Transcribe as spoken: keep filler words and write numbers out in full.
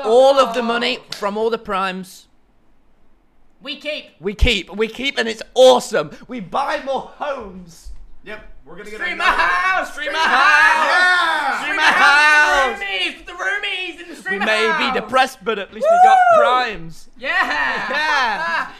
all of the money from all the primes. We keep. We keep. We keep, and it's awesome. We buy more homes. Yep. We're gonna get Stream a another- house. Stream Stream a a house. Yeah. Stream a house. house. The roomies. The roomies in the We stream may house. be depressed, but at least we got Woo! primes. Yeah. Yeah.